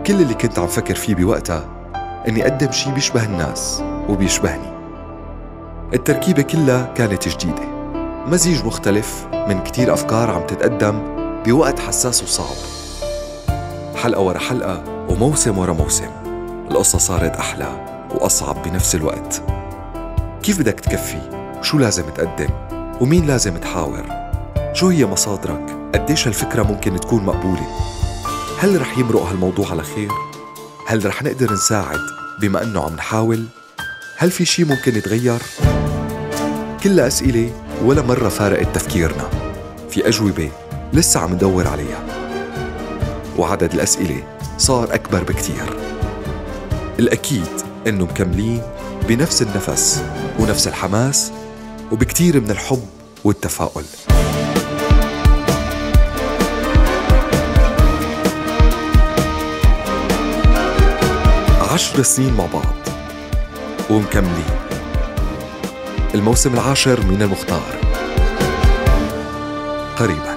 كل اللي كنت عم فكر فيه بوقتها إني أقدم شي بيشبه الناس وبيشبهني. التركيبة كلها كانت جديدة، مزيج مختلف من كتير أفكار عم تتقدم بوقت حساس وصعب. حلقة ورا حلقة وموسم ورا موسم، القصة صارت أحلى وأصعب بنفس الوقت. كيف بدك تكفي؟ شو لازم تقدم؟ ومين لازم تحاور؟ شو هي مصادرك؟ قديش هالفكرة ممكن تكون مقبولة؟ هل رح يمرق هالموضوع على خير؟ هل رح نقدر نساعد بما أنه عم نحاول؟ هل في شي ممكن يتغير؟ كلها أسئلة ولا مرة فارقت تفكيرنا. في أجوبة لسه عم ندور عليها، وعدد الأسئلة صار أكبر بكتير. الأكيد إنه مكملين بنفس النفس ونفس الحماس وبكتير من الحب والتفاؤل. 10 سنين مع بعض ومكملين. الموسم 10 من المختار قريبا.